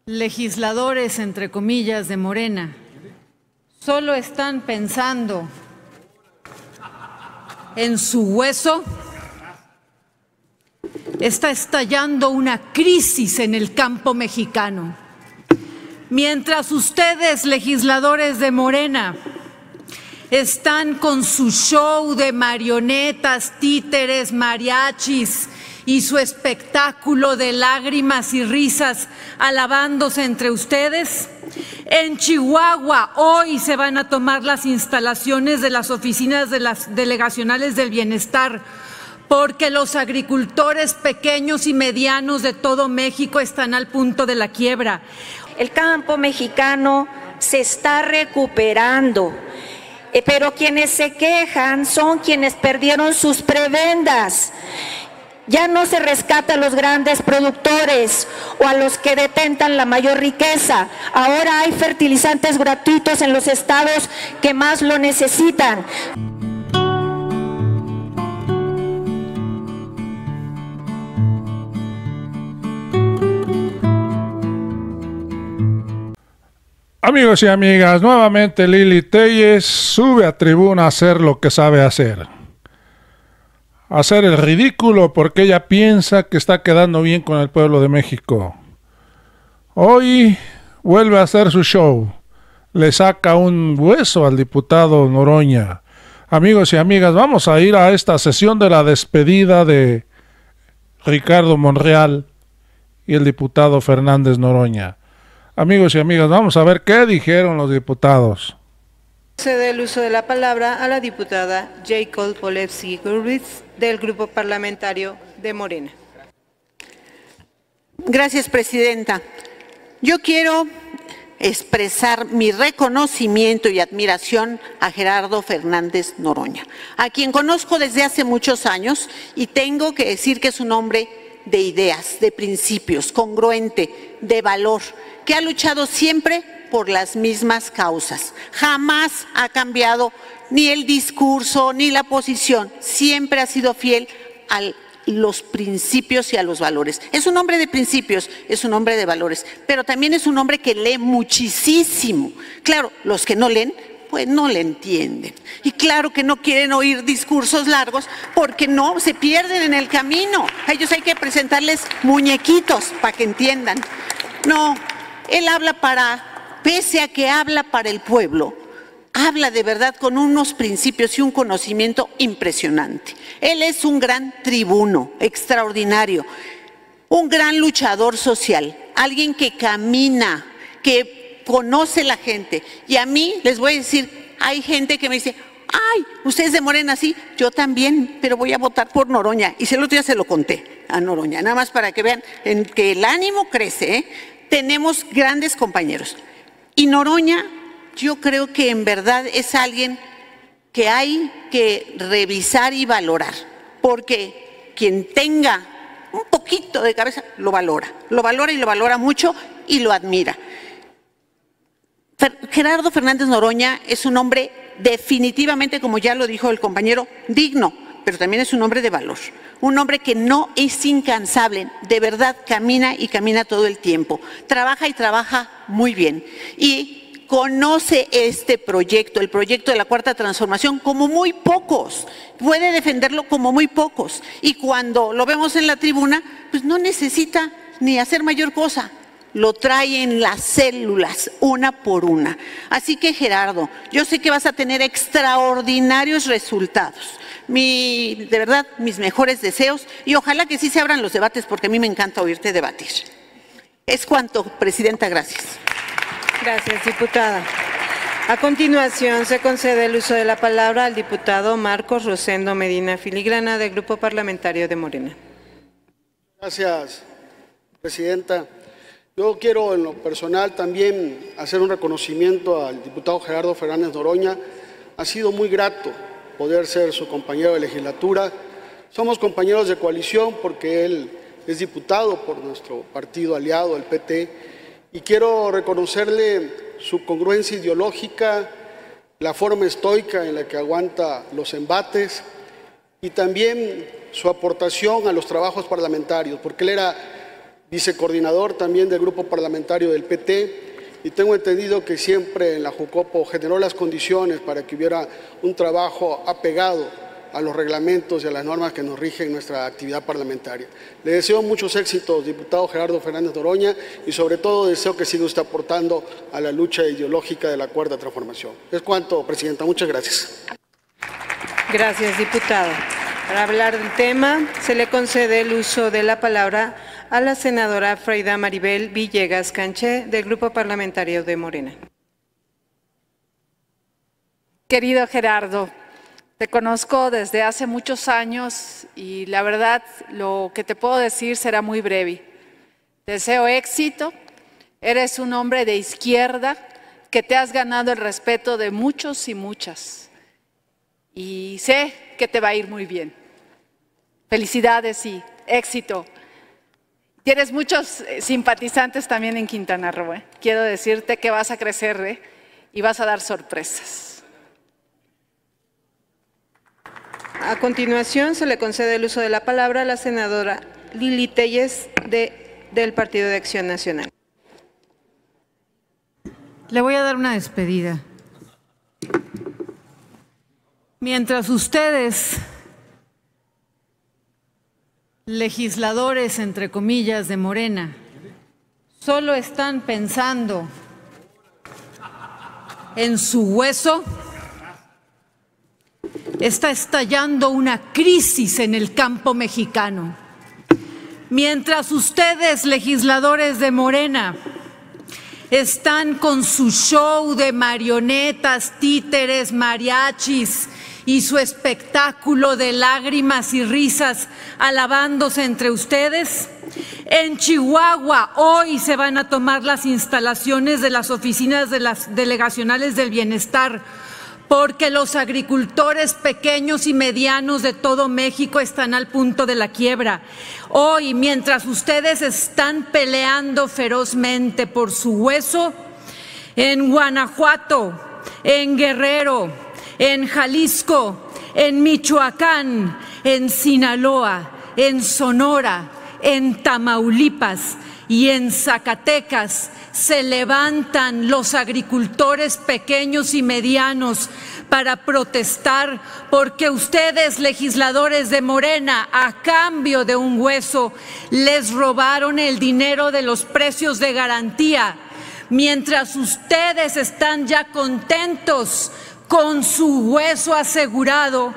legisladores, entre comillas, de Morena, solo están pensando en su hueso, está estallando una crisis en el campo mexicano. Mientras ustedes, legisladores de Morena, están con su show de marionetas, títeres, mariachis y su espectáculo de lágrimas y risas alabándose entre ustedes, en Chihuahua hoy se van a tomar las instalaciones de las oficinas de las delegacionales del bienestar, porque los agricultores pequeños y medianos de todo México están al punto de la quiebra. El campo mexicano se está recuperando, pero quienes se quejan son quienes perdieron sus prebendas. Ya no se rescata a los grandes productores o a los que detentan la mayor riqueza. Ahora hay fertilizantes gratuitos en los estados que más lo necesitan. Amigos y amigas, nuevamente Lili Téllez sube a tribuna a hacer lo que sabe hacer. Hacer el ridículo porque ella piensa que está quedando bien con el pueblo de México. Hoy vuelve a hacer su show. Le saca un hueso al diputado Noroña. Amigos y amigas, vamos a ir a esta sesión de la despedida de Ricardo Monreal y el diputado Fernández Noroña. Amigos y amigas, vamos a ver qué dijeron los diputados. Cede el uso de la palabra a la diputada Jacob Polevsky-Gurwitz del Grupo Parlamentario de Morena. Gracias, presidenta. Yo quiero expresar mi reconocimiento y admiración a Gerardo Fernández Noroña, a quien conozco desde hace muchos años y tengo que decir que es un hombre de ideas, de principios, congruente, de valor, que ha luchado siempre por las mismas causas. Jamás ha cambiado ni el discurso ni la posición. Siempre ha sido fiel a los principios y a los valores. Es un hombre de principios, es un hombre de valores, pero también es un hombre que lee muchísimo. Claro, los que no leen, pues no le entienden. Y claro que no quieren oír discursos largos porque no, se pierden en el camino. A ellos hay que presentarles muñequitos para que entiendan. No, él habla pese a que habla para el pueblo, habla de verdad con unos principios y un conocimiento impresionante. Él es un gran tribuno, extraordinario, un gran luchador social, alguien que camina, que conoce la gente. Y a mí, les voy a decir, hay gente que me dice, ay, ustedes de Morena, sí, yo también, pero voy a votar por Noroña. Y el otro día se lo conté a Noroña, nada más para que vean en que el ánimo crece, ¿eh? Tenemos grandes compañeros. Y Noroña, yo creo que en verdad es alguien que hay que revisar y valorar, porque quien tenga un poquito de cabeza lo valora y lo valora mucho y lo admira. Gerardo Fernández Noroña es un hombre definitivamente, como ya lo dijo el compañero, digno, pero también es un hombre de valor, un hombre que no es incansable, de verdad camina y camina todo el tiempo, trabaja y trabaja muy bien y conoce este proyecto, el proyecto de la Cuarta Transformación, como muy pocos, puede defenderlo como muy pocos y cuando lo vemos en la tribuna, pues no necesita ni hacer mayor cosa. Lo trae en las células, una por una. Así que Gerardo, yo sé que vas a tener extraordinarios resultados. De verdad, mis mejores deseos y ojalá que sí se abran los debates porque a mí me encanta oírte debatir. Es cuanto, presidenta, gracias. Gracias, diputada. A continuación, se concede el uso de la palabra al diputado Marcos Rosendo Medina Filigrana del Grupo Parlamentario de Morena. Gracias, presidenta. Yo quiero en lo personal también hacer un reconocimiento al diputado Gerardo Fernández Noroña. Ha sido muy grato poder ser su compañero de legislatura. Somos compañeros de coalición porque él es diputado por nuestro partido aliado, el PT, y quiero reconocerle su congruencia ideológica, la forma estoica en la que aguanta los embates y también su aportación a los trabajos parlamentarios, porque él era vicecoordinador también del grupo parlamentario del PT, y tengo entendido que siempre en la Jucopo generó las condiciones para que hubiera un trabajo apegado a los reglamentos y a las normas que nos rigen nuestra actividad parlamentaria. Le deseo muchos éxitos, diputado Gerardo Fernández Noroña, y sobre todo deseo que siga usted aportando a la lucha ideológica de la Cuarta Transformación. Es cuanto, presidenta. Muchas gracias. Gracias, diputado. Para hablar del tema, se le concede el uso de la palabra a la senadora Freida Maribel Villegas Canché, del Grupo Parlamentario de Morena. Querido Gerardo, te conozco desde hace muchos años y la verdad lo que te puedo decir será muy breve. Te deseo éxito, eres un hombre de izquierda que te has ganado el respeto de muchos y muchas y sé que te va a ir muy bien. Felicidades y éxito. Tienes muchos simpatizantes también en Quintana Roo. Quiero decirte que vas a crecer y vas a dar sorpresas. A continuación, se le concede el uso de la palabra a la senadora Lili Telles del Partido de Acción Nacional. Le voy a dar una despedida. Mientras ustedes, legisladores, entre comillas, de Morena, solo están pensando en su hueso, está estallando una crisis en el campo mexicano. Mientras ustedes, legisladores de Morena, están con su show de marionetas, títeres, mariachis y su espectáculo de lágrimas y risas alabándose entre ustedes, en Chihuahua hoy se van a tomar las instalaciones de las oficinas de las delegacionales del bienestar, porque los agricultores pequeños y medianos de todo México están al punto de la quiebra. Hoy, mientras ustedes están peleando ferozmente por su hueso, en Guanajuato, en Guerrero, en Jalisco, en Michoacán, en Sinaloa, en Sonora, en Tamaulipas y en Zacatecas, se levantan los agricultores pequeños y medianos para protestar porque ustedes, legisladores de Morena, a cambio de un hueso, les robaron el dinero de los precios de garantía. Mientras ustedes están ya contentos con su hueso asegurado,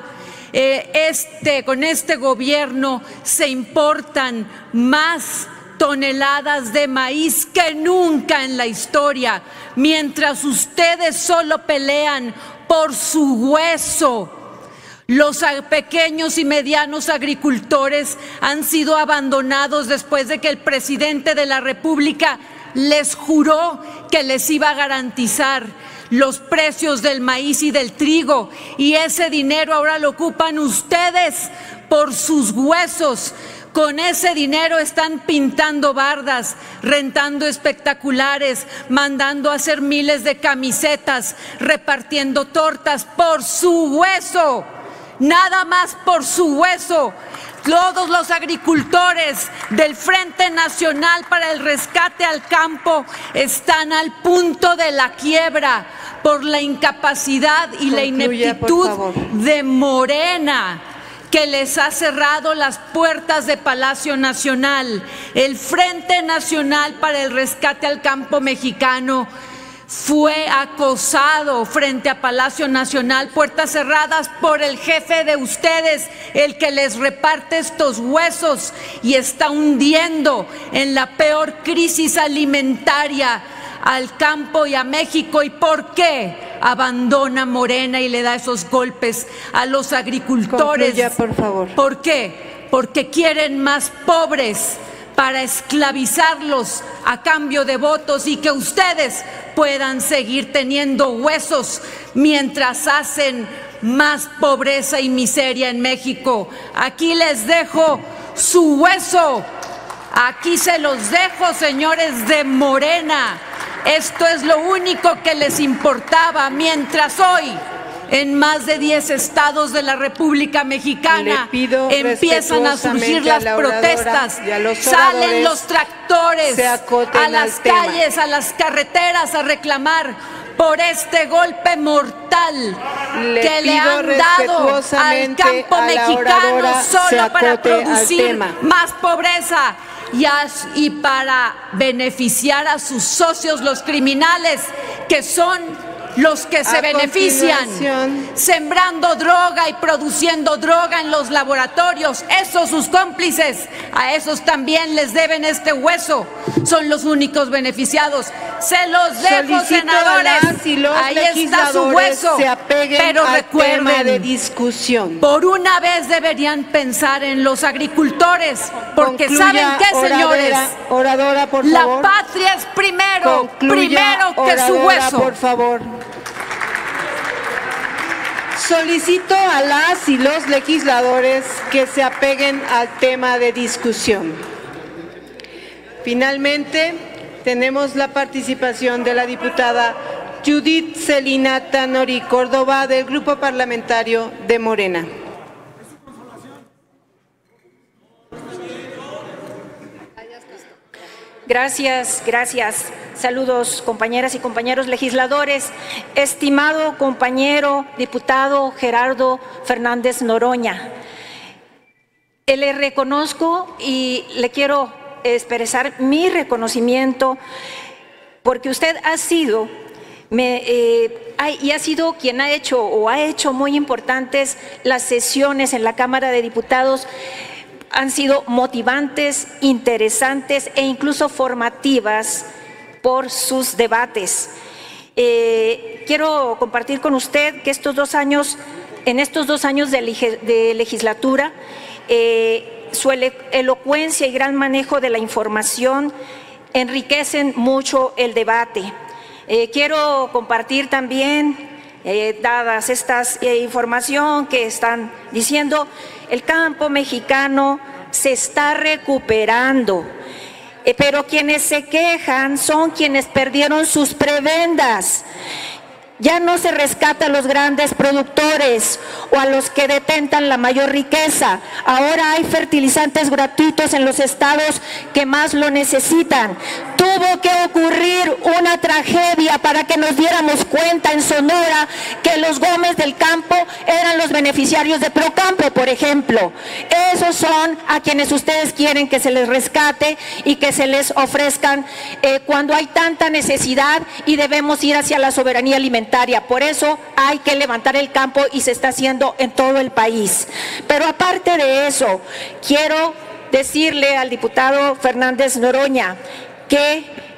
con este gobierno se importan más toneladas de maíz que nunca en la historia, mientras ustedes solo pelean por su hueso. Los pequeños y medianos agricultores han sido abandonados después de que el presidente de la República les juró que les iba a garantizar los precios del maíz y del trigo, y ese dinero ahora lo ocupan ustedes por sus huesos. Con ese dinero están pintando bardas, rentando espectaculares, mandando a hacer miles de camisetas, repartiendo tortas por su hueso, nada más por su hueso. Todos los agricultores del Frente Nacional para el Rescate al Campo están al punto de la quiebra por la incapacidad y la ineptitud de Morena, que les ha cerrado las puertas de Palacio Nacional. El Frente Nacional para el Rescate al Campo Mexicano fue acosado frente a Palacio Nacional, puertas cerradas, por el jefe de ustedes, el que les reparte estos huesos y está hundiendo en la peor crisis alimentaria al campo y a México. ¿Y por qué abandona Morena y le da esos golpes a los agricultores? Concluya, por favor. ¿Por qué? Porque quieren más pobres para esclavizarlos a cambio de votos y que ustedes puedan seguir teniendo huesos mientras hacen más pobreza y miseria en México. Aquí les dejo su hueso, aquí se los dejo, señores de Morena. Esto es lo único que les importaba, mientras hoy En más de 10 estados de la República Mexicana empiezan a surgir las protestas, salen los tractores a las calles, a las carreteras a reclamar por este golpe mortal que le han dado al campo mexicano solo para producir más pobreza y para beneficiar a sus socios, los criminales, que son los que se benefician sembrando droga y produciendo droga en los laboratorios. Esos sus cómplices, a esos también les deben este hueso, son los únicos beneficiados. Se los dejo, senadores, ahí está su hueso, pero recuerden, de discusión. Por una vez deberían pensar en los agricultores, porque ¿saben qué, señores? Oradora, por La favor. patria es primero que su hueso. Por favor. Solicito a las y los legisladores que se apeguen al tema de discusión. Finalmente, tenemos la participación de la diputada Judith Celina Tanori Córdoba del Grupo Parlamentario de Morena. Gracias. Saludos, compañeras y compañeros legisladores. Estimado compañero diputado Gerardo Fernández Noroña, le reconozco y le quiero expresar mi reconocimiento porque usted ha sido quien ha hecho muy importantes las sesiones en la Cámara de Diputados. Han sido motivantes, interesantes e incluso formativas por sus debates. Quiero compartir con usted que en estos dos años de legislatura, su elocuencia y gran manejo de la información enriquecen mucho el debate. Quiero compartir también, dadas estas información que están diciendo, el campo mexicano se está recuperando, pero quienes se quejan son quienes perdieron sus prebendas. Ya no se rescata a los grandes productores o a los que detentan la mayor riqueza. Ahora hay fertilizantes gratuitos en los estados que más lo necesitan. Tuvo que ocurrir una tragedia para que nos diéramos cuenta en Sonora que los Gómez del Campo eran los beneficiarios de Procampo, por ejemplo. Esos son a quienes ustedes quieren que se les rescate y que se les ofrezcan cuando hay tanta necesidad y debemos ir hacia la soberanía alimentaria. Por eso hay que levantar el campo y se está haciendo en todo el país. Pero aparte de eso, quiero decirle al diputado Fernández Noroña que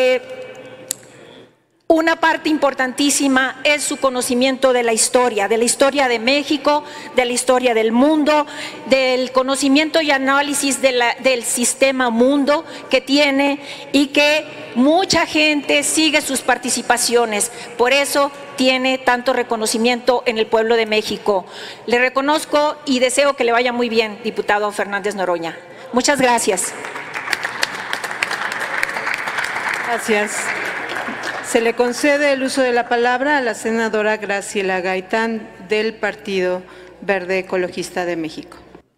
una parte importantísima es su conocimiento de la historia de México, de la historia del mundo, del conocimiento y análisis del sistema mundo que tiene y que mucha gente sigue sus participaciones. Por eso tiene tanto reconocimiento en el pueblo de México. Le reconozco y deseo que le vaya muy bien, diputado Fernández Noroña. Muchas gracias. Gracias. Se le concede el uso de la palabra a la senadora Graciela Gaitán del Partido Verde Ecologista de México.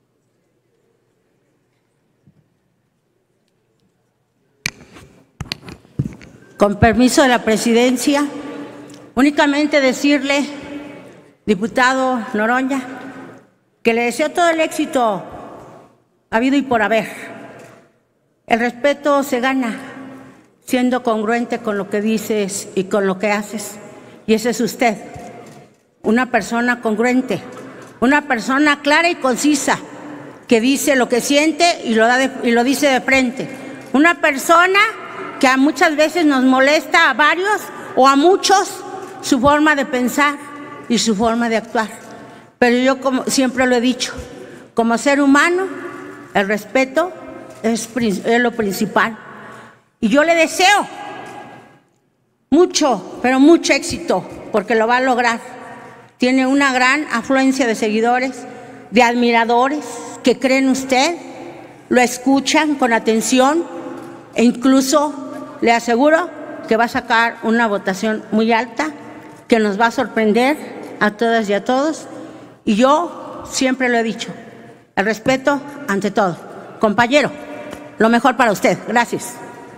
Con permiso de la presidencia, únicamente decirle, diputado Noroña, que le deseo todo el éxito habido y por haber. El respeto se gana siendo congruente con lo que dices y con lo que haces. Y ese es usted, una persona congruente, una persona clara y concisa, que dice lo que siente y lo dice de frente. Una persona que muchas veces nos molesta a varios o a muchos su forma de pensar y su forma de actuar. Pero yo, como siempre lo he dicho, como ser humano, el respeto es lo principal. Y yo le deseo mucho, pero mucho éxito, porque lo va a lograr. Tiene una gran afluencia de seguidores, de admiradores que creen en usted, lo escuchan con atención e incluso le aseguro que va a sacar una votación muy alta que nos va a sorprender a todas y a todos. Y yo siempre lo he dicho, el respeto ante todo. Compañero, lo mejor para usted. Gracias.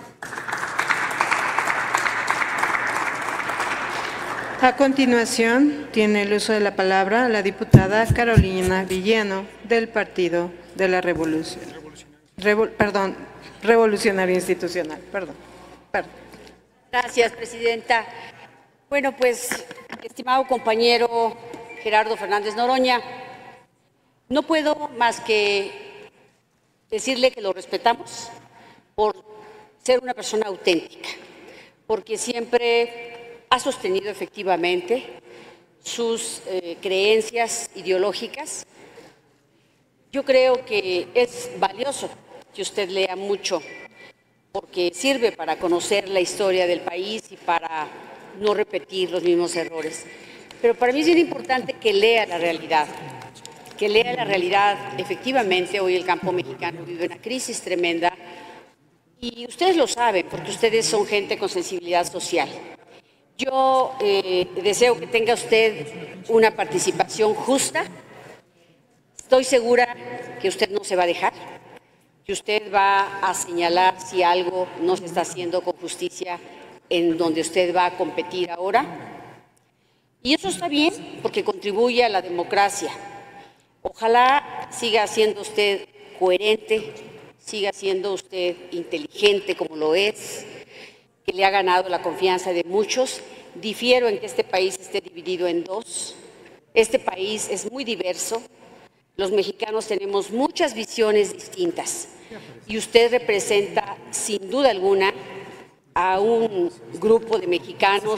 A continuación, tiene el uso de la palabra la diputada Carolina Villano, del Partido de la Revolución. Revolucionario Institucional. Perdón. Gracias, presidenta. Bueno, pues, estimado compañero Gerardo Fernández Noroña, no puedo más que decirle que lo respetamos por ser una persona auténtica, porque siempre ha sostenido efectivamente sus creencias ideológicas. Yo creo que es valioso que usted lea mucho, porque sirve para conocer la historia del país y para no repetir los mismos errores. Pero para mí es bien importante que lea la realidad, Efectivamente, hoy el campo mexicano vive una crisis tremenda y ustedes lo saben, porque ustedes son gente con sensibilidad social. Yo deseo que tenga usted una participación justa. Estoy segura que usted no se va a dejar, que usted va a señalar si algo no se está haciendo con justicia en donde usted va a competir ahora. Y eso está bien, porque contribuye a la democracia. Ojalá siga siendo usted coherente, siga siendo usted inteligente como lo es, que le ha ganado la confianza de muchos. Difiero en que este país esté dividido en dos. Este país es muy diverso. Los mexicanos tenemos muchas visiones distintas y usted representa, sin duda alguna, a un grupo de mexicanos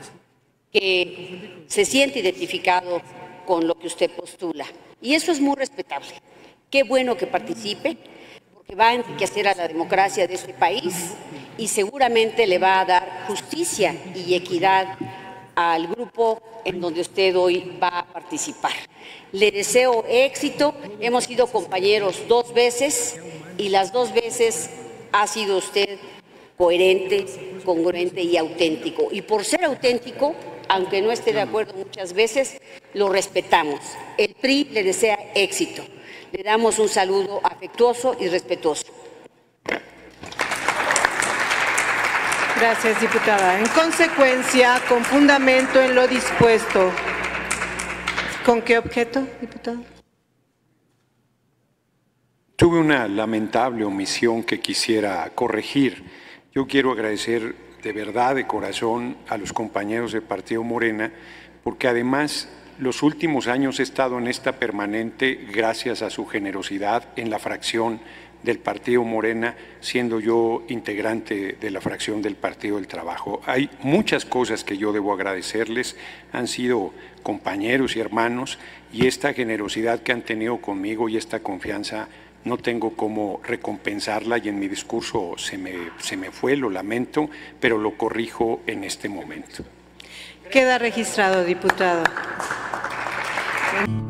que se siente identificado con lo que usted postula. Y eso es muy respetable. Qué bueno que participe, porque va a enriquecer a la democracia de este país y seguramente le va a dar justicia y equidad al grupo en donde usted hoy va a participar. Le deseo éxito. Hemos sido compañeros 2 veces y las 2 veces ha sido usted coherente, congruente y auténtico. Y por ser auténtico, aunque no esté de acuerdo muchas veces, lo respetamos. El PRI le desea éxito. Le damos un saludo afectuoso y respetuoso. Gracias, diputada. En consecuencia, con fundamento en lo dispuesto. ¿Con qué objeto, diputada? Tuve una lamentable omisión que quisiera corregir. Yo quiero agradecer de verdad, de corazón, a los compañeros del Partido Morena, porque además los últimos años he estado en esta permanente gracias a su generosidad en la fracción del Partido Morena, siendo yo integrante de la fracción del Partido del Trabajo. Hay muchas cosas que yo debo agradecerles, han sido compañeros y hermanos, y esta generosidad que han tenido conmigo y esta confianza no tengo cómo recompensarla, y en mi discurso se me fue, lo lamento, pero lo corrijo en este momento. Queda registrado, diputado.